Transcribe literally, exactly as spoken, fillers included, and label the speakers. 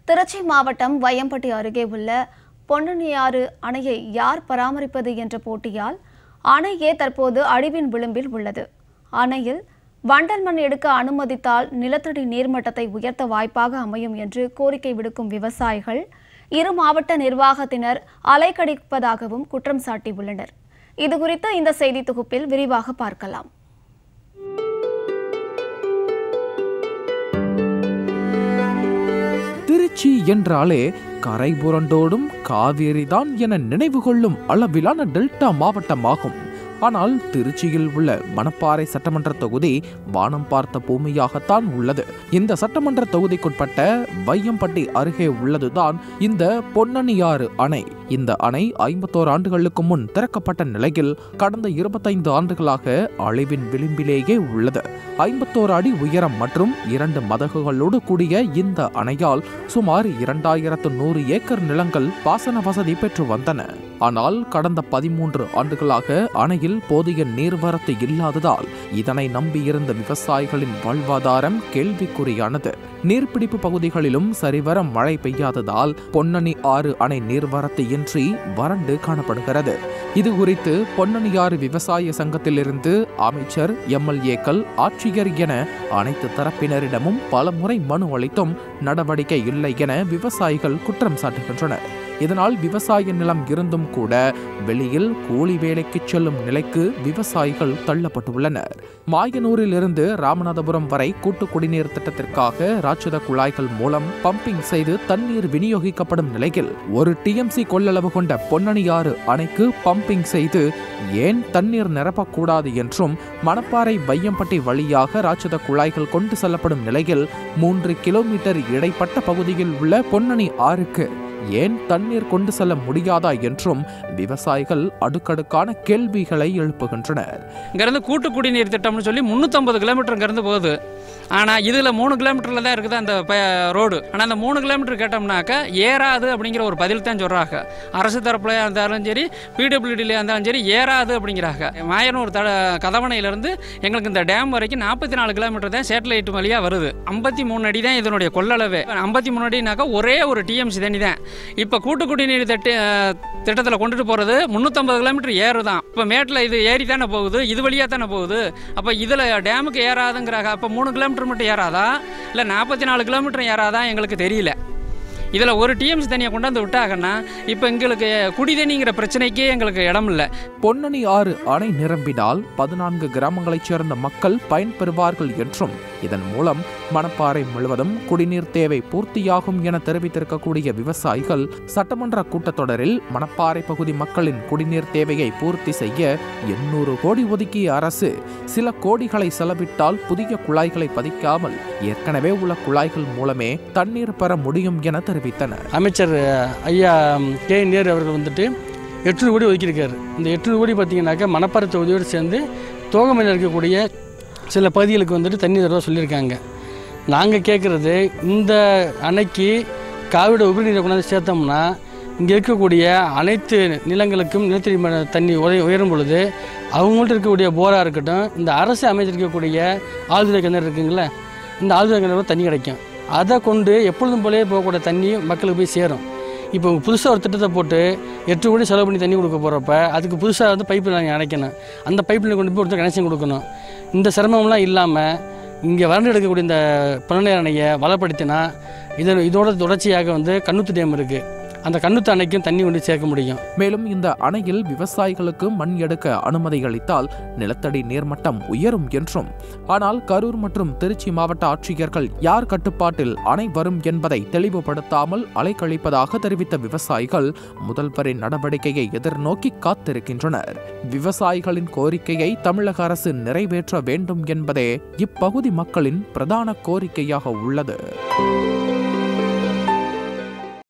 Speaker 1: திருச்சி மாவட்டம் வையம்பட்டி அருகே உள்ள பொன்னணியாறு அணையை யார் பராமரிப்பது என்ற போட்டியால் அணையே தற்போது அழிவின் விளிம்பில் உள்ளது. அணையில் வண்டல் மண் எடுக்க அனுமதித்தால் நிலத்தடி நீர்மட்டத்தை உயர்த்த வாய்ப்பாக அமையும் என்று கோரிக்கை விடுக்கும் விவசாயிகள் இரு மாவட்ட நிர்வாகத்தினர் அலைக்கழிப்பதாகவும் குற்றம் சாட்டியுள்ளனர். இதுகுறித்து இந்த செய்தி தொகுப்பில் விரிவாக பார்க்கலாம்.
Speaker 2: திருச்சி என்றாலே கரை புரண்டோடும் காவேரிதான் என நினைவு கொள்ளும் அளவிலான டெல்டா மாவட்டமாகும். ஆனால் திருச்சியில் உள்ள மணப்பாறை சட்டமன்ற தொகுதி வானம் பார்த்த பூமியாகத்தான் உள்ளது. இந்த சட்டமன்ற தொகுதிக்குட்பட்ட வையம்பட்டி அருகே உள்ளதுதான் இந்த பொன்னணியாறு அணை. இந்த அணை ஐம்பத்தோரு ஆண்டுகளுக்கு முன் திறக்கப்பட்ட நிலையில் கடந்த இருபத்தைந்து ஆண்டுகளாக அழிவின் விளிம்பிலேயே உள்ளது. ஐம்பத்தோரு அடி உயரம் மற்றும் இரண்டு மதகுகளோடு கூடிய இந்த அணையால் சுமார் இரண்டாயிரத்து நூறு ஏக்கர் நிலங்கள் பாசன வசதி பெற்று வந்தன. ஆனால் கடந்த பதிமூன்று ஆண்டுகளாக அணையில் போதிய நீர்வரத்து இல்லாததால் இதனை நம்பியிருந்த விவசாயிகளின் வாழ்வாதாரம் கேள்விக்குறியானது. நீர்பிடிப்பு பகுதிகளிலும் சரிவர மழை பெய்யாததால் பொன்னணி ஆறு அணை நீர்வரத்து இன்றி வறண்டு காணப்படுகிறது. இது குறித்து பொன்னணியாறு விவசாய சங்கத்திலிருந்து அமைச்சர், எம்எல்ஏக்கள், ஆட்சியர் என அனைத்து தரப்பினரிடமும் பல முறை மனு அளித்தும் நடவடிக்கை இல்லை என விவசாயிகள் குற்றம் சாட்டுகின்றனர். இதனால் விவசாய நிலம் இருந்தும் கூட வெளியில் கூலி வேலைக்கு செல்லும் நிலைக்கு விவசாயிகள் தள்ளப்பட்டுள்ளனர். மாயனூரில் இருந்து ராமநாதபுரம் வரை கூட்டு குடிநீர் திட்டத்திற்காக ராட்சத குழாய்கள் மூலம் பம்பிங் செய்து தண்ணீர் விநியோகிக்கப்படும் நிலையில் ஒரு டிஎம்சி கொள்ளளவு கொண்ட பொன்னணியாறு அணைக்கு பம்பிங் செய்து ஏன் தண்ணீர் நிரப்பக்கூடாது என்றும் மணப்பாறை வையம்பட்டி வழியாக ராட்சத குழாய்கள் கொண்டு செல்லப்படும் நிலையில் மூன்று கிலோமீட்டர் இடைப்பட்ட பகுதியில் உள்ள பொன்னணி ஆறுக்கு ஏன் தண்ணீர் கொண்டு செல்ல முடியாதா என்றும் விவசாயிகள் அடுக்கடுக்கான கேள்விகளை எழுப்புகின்றனர்.
Speaker 3: இங்கிருந்து கூட்டு குடிநீர் திட்டம்னு சொல்லி முன்னூத்தி ஐம்பது கிலோமீட்டர் இங்கிருந்து போகுது. ஆனால் இதில் மூணு கிலோமீட்டரில் தான் இருக்குது அந்த ரோடு. ஆனால் அந்த மூணு கிலோமீட்டர் கேட்டோம்னாக்கா ஏறாது அப்படிங்கிற ஒரு பதில் தான் சொல்கிறாங்க. அரசு தரப்புல இருந்தாலும் சரி, பிடபிள்யூடியில் இருந்தாலும் சரி, ஏறாது அப்படிங்கிறாங்க. மாயனூர் த கதவணையிலேருந்து எங்களுக்கு இந்த டேம் வரைக்கும் நாற்பத்தி நாலு கிலோமீட்டர் தான் சேட்டலைட் வழியாக வருது. ஐம்பத்தி மூணு அடி தான் இதனுடைய கொள்ளளவே. ஐம்பத்தி மூணு அடினாக்கா ஒரே ஒரு டிஎம்சி தண்ணி தான். இப்போ கூட்டு குடிநீர் திட்ட திட்டத்தில் கொண்டுட்டு போகிறது முந்நூற்றம்பது கிலோமீட்டர் ஏறு தான். இப்போ மேட்டில் இது ஏறி தானே போகுது, இது வழியாக தானே போகுது. அப்போ இதில் டேமுக்கு ஏறாதுங்கிறாங்க. அப்போ மூணு கிலோமீட்டர் மட்டும் ஏறாதா, இல்லை நாற்பத்தி நாலு கிலோமீட்டர் ஏறாதா எங்களுக்கு தெரியல. இதில் ஒரு டிஎம்சி தண்ணியை கொண்டாந்து விட்டாங்கன்னா இப்போ எங்களுக்கு குடி தண்ணிங்கிற பிரச்சனைக்கே எங்களுக்கு இடம் இல்லை.
Speaker 2: பொன்னணி ஆறு அணை நிரம்பினால் பதினான்கு கிராமங்களைச் சேர்ந்த மக்கள் பயன்பெறுவார்கள் என்றும் இதன் மூலம் மணப்பாறை முழுவதும் குடிநீர் தேவை பூர்த்தியாகும் என தெரிவித்திருக்கக்கூடிய விவசாயிகள் சட்டமன்ற கூட்டத்தொடரில் மணப்பாறை பகுதி மக்களின் குடிநீர் தேவையை பூர்த்தி செய்ய எண்ணூறு கோடி ஒதுக்கிய அரசு சில கோடிகளை செலவிட்டால் புதிய குழாய்களை பதிக்காமல் ஏற்கனவே உள்ள குழாய்கள் மூலமே தண்ணீர் பெற முடியும் என தெரிவித்தார்.
Speaker 4: அமைச்சர் ஐயா கே நேரு அவர்கள் வந்துட்டு எட்நூறு கோடி ஒதுக்கியிருக்காரு. இந்த எட்நூறு கோடி பார்த்தீங்கன்னாக்கா மணப்பாறை தொகுதியோடு சேர்ந்து தோகமையில் இருக்கக்கூடிய சில பகுதிகளுக்கு வந்துட்டு தண்ணி தருவதாக சொல்லியிருக்காங்க. நாங்கள் கேட்குறது, இந்த அணைக்கு காவிரி உபரிநீரை கொண்டாந்து சேர்த்தோம்னா இங்கே இருக்கக்கூடிய அனைத்து நிலங்களுக்கும் நிலத்தடி தண்ணி உய உயரும் பொழுது அவங்கள்ட்ட இருக்கக்கூடிய போராக இருக்கட்டும், இந்த அரசு அமைச்சிருக்கக்கூடிய ஆழ்துறை கிணறு இருக்குங்களே, இந்த ஆழ்துறை கிணறு தண்ணி கிடைக்கும். அதை கொண்டு எப்பொழுதும் போலே போகக்கூடிய தண்ணி மக்களுக்கு போய் சேரும். இப்போ புதுசாக ஒரு திட்டத்தை போட்டு எட்டு கோடி செலவு பண்ணி தண்ணி கொடுக்க போகிறப்ப அதுக்கு புதுசாக வந்து பைப்பு நாங்கள் அணைக்கணும். அந்த பைப்பில் கொண்டு போய் ஒருத்தர் கனெக்ஷன் கொடுக்கணும். இந்த சிரமம்லாம் இல்லாமல் இங்கே வறண்டு எடுக்கக்கூடிய இந்த பொன்னணி அணையை வளப்படுத்தினா இதன் இதோட தொடர்ச்சியாக வந்து கண்ணுத்து டேம் இருக்குது. அந்த கண்ணுத்து அணைக்கும் தண்ணி கொண்டு சேர்க்க முடியும்.
Speaker 2: மேலும் இந்த அணையில் விவசாயிகளுக்கு மண் எடுக்க அனுமதி அளித்தால் நிலத்தடி நீர்மட்டம் உயரும் என்றும், ஆனால் கரூர் மற்றும் திருச்சி மாவட்ட ஆட்சியர்கள் யார் கட்டுப்பாட்டில் அணை வரும் என்பதை தெளிவுபடுத்தாமல் அலைக்கழிப்பதாக தெரிவித்த விவசாயிகள் முதல்வரின் நடவடிக்கையை எதிர்நோக்கி காத்திருக்கின்றனர். விவசாயிகளின் கோரிக்கையை தமிழக அரசு நிறைவேற்ற வேண்டும் என்பதே இப்பகுதி மக்களின் பிரதான கோரிக்கையாக உள்ளது.